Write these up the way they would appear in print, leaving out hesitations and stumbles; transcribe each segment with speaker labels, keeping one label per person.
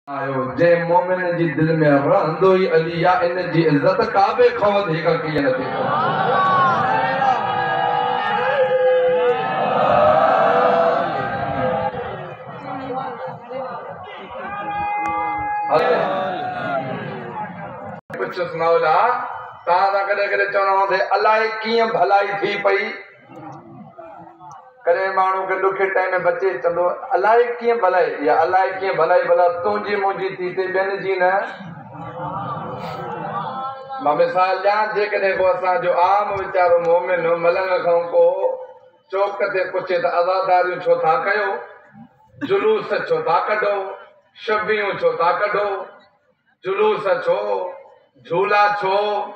Speaker 1: आयो जे मोमिन जी दिल में रहंदो ही अली या इन जी इज्जत काबे खवद ही का किए न थी। कुछ सुनाओला ता कदे कदे चवणो थे अलाए कीअं भलाई थी पई करे मानू के दुखे टाइम में बचे चंदो अलाए कीअं भलाई या अलाए कीअं भलाई भला तुंहिंजी मुंहिंजी थी ते ॿियनि जी न। मां मिसाल ॾियां जेकॾहिं को असांजो आम वीचारो मोमिन मलंग खां को चौक ते पुछे त आज़ादारियूं छो था कयो, जुलूस छो था कढो, शबियूं छो था कढो, जुलूस छो, झूला छो,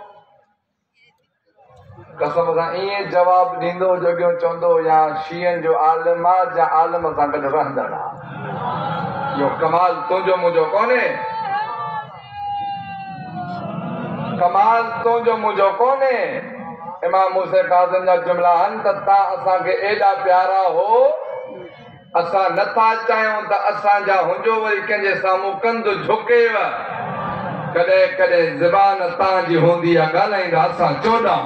Speaker 1: कसम सां ईअं जवाब ॾींदो जोगियो चवंदो या शीयन जो आलिम आहे या आलिम सां गॾु रहंदड़ आहे। इहो कमाल तुंहिंजो मुंहिंजो कोन्हे, कमाल तुंहिंजो मुंहिंजो कोन्हे। इमाम मूसा काज़िम जा जुमला आहिनि त तव्हां असांखे एॾा प्यारा हो असां नथा चाहियूं त असांजा हुंजो वरी कंहिंजे साम्हूं कंधु झुकेव, कॾहिं कॾहिं ज़बान तव्हांजी हूंदी आहे ॻाल्हाईंदा असां चोॾहं।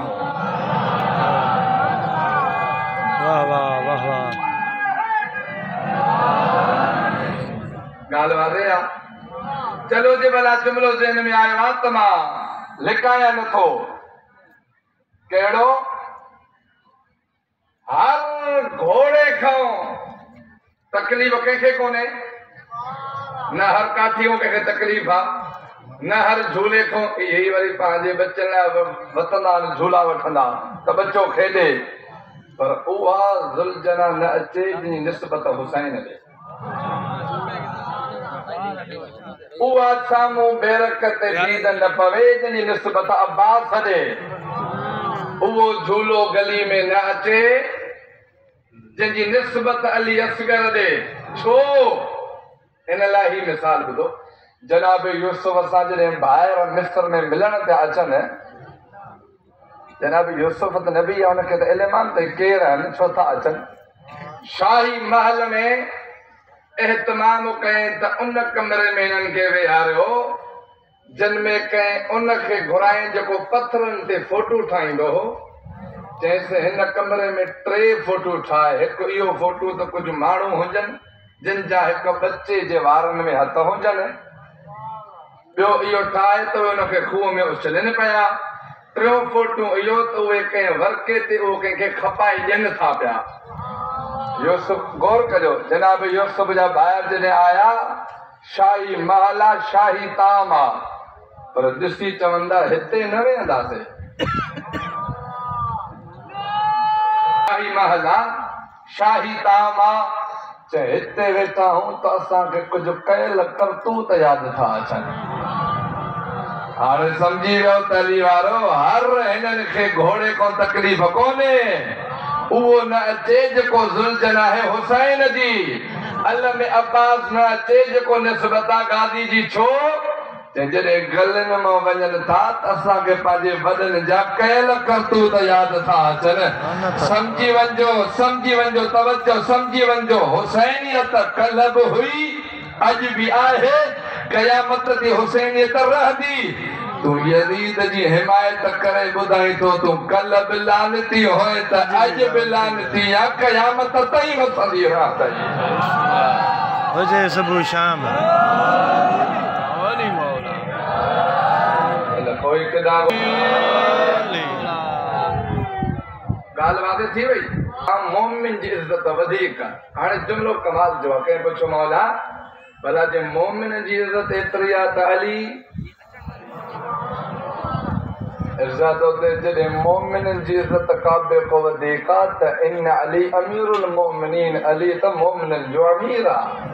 Speaker 2: वाह वाह वाह वाह
Speaker 1: ॻाल्हि वारे आहे। चलो जे भला जुमिलो ज़हन में आयो आहे त मां लिकाया नथो। कहिड़ो हर घोड़े खां तकलीफ़ कंहिंखे कोन्हे, न हर काठीअ कंहिंखे तकलीफ़ आहे, न हर झूले खां इहे वरी पंहिंजे बचनि लाइ वतंदा आहिनि झूला वठंदा त बच्चो खेॾे, पर उहा ज़ुलझना न अचे जिनी निस्बत हुसैन ॾे। उहा साम्हूं बेरक ते दीद न पवे जिनी निस्बत अब्बास ॾे। उहो झूलो गली में न अचे जंहिंजी निस्बत अली असगर ॾे। छो? इन लाइ ही मिसाल ॿुधो। जनाब यूसुफ असां जॾहिं ॿाहिरि मिस्र में मिलण पिया अचनि, जनाब यूसुफ त नबी आहे, उनखे त इल्म आहे त केरु आहिनि, छो था अचनि। शाही महल में एहतमाम कयईं त उन कमरे में इन्हनि खे वेहारियो जिन में कंहिं उनखे घुराईं जेको पथरनि ते फोटू ठाहींदो हो। चयईंसि हिन कमरे में 3 फोटू ठाहे, हिकु इहो फोटू त कुझु माण्हू हुजनि जिन जा हिकु बच्चे जे वारनि में हथ हुजनि, ॿियो इहो ठाहे त उनखे खूह में उछलनि पिया, टियों फोटू इहो त उहे कंहिं वर्के ते उहो कंहिंखे खपाए ॾियनि था पिया। यूसुफ गौर कजो, जनाब यूसुफ जा ॿाहिरि जॾहिं आया शाही महल आहे, शाही ताम आहे, पर ॾिसी चवंदा हिते न वेहंदासीं। शाही महल आहे, शाही ताम आहे, चए हिते वेठा हूं त असांखे कुझु कयल करतूत यादि था अचनि। हाणे सम्झी वियो तली वारो, हर हिननि खे घोड़े खां तकलीफ़ कोन्हे, उहो न अचे जेको ज़ुलझन आहे हुसैन जी, अलम अब्बास न अचे जेको निस्बत आहे गादी जी। छो? जॾहिं गलनि मां वञनि था त असांखे पंहिंजे वॾनि जा कयल करतूत यादि था अचनि। सम्झी वञो, सम्झी वञो, तवजो सम्झी वञो। हुसैनियत कल्ह बि हुई, अॼु बि आहे, क़यामत ते हुसैनियत रहंदी। तूं यज़ीद जी हिमायत करे ॿुधाई थो, तूं कल्ह बि लानती होए त अॼु बि लानती आहे, क़यामत ताईं वसंदी रहंदई।
Speaker 2: हुजे सुबुह शाम
Speaker 1: कोई किताब ॻाल्हि वादे थी वई। मोमिन जी इज़त वधीक। हाणे जुमिलो कमाल जो आहे। कंहिं पुछो मौला भला जे मोमिन जी इज़त एतिरी आहे त अली इज़त उते जॾहिं मोमिन जी इज़त काबे को वधीक आहे त इन अली अमीरुल मोमिनीन, अली त मोमिननि जो अमीर आहे।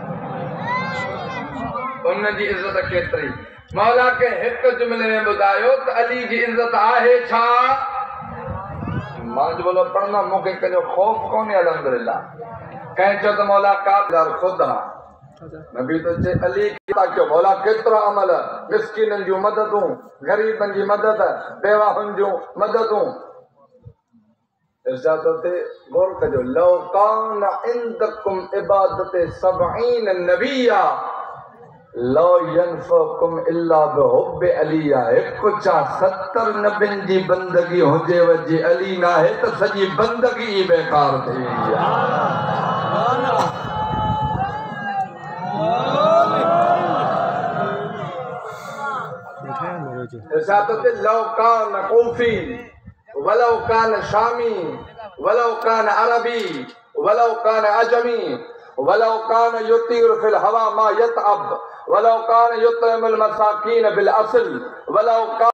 Speaker 1: उन जी इज़त केतिरी? मौला के हिकु जुमिले में ॿुधायो त अली जी इज़त आहे छा? मां जो बोलो पढ़ना मूंखे कंहिंजो ख़ौफ़ कोन्हे, अल्हम्दुलिल्लाह। कंहिं चयो त मौला काबदार ख़ुदि आहे, नबी त चए अली था कयो। मौला केतिरा अमल, मिस्किननि जूं मददूं, ग़रीबनि जी मदद, बेवाहुनि जूं मददूं। इज़त ते गौर कजो। लौ कान इंदकुम इबादत 70 नबिया लो यनफकुम इल्ला बिहुब्बि अली आहे कुचा 70 नबियुनि जी बंदगी हुजे वजे अली ना है तो सजी बंदगी ही बेकार थी लौ कान कूफी वलौ कान शामी वलौ कान अरबी वलौ कान अजमी वलौ कान युतीर फिल हवा मा यतअब वलौ कान युतइमुल मसाकीन बिल असल वलौ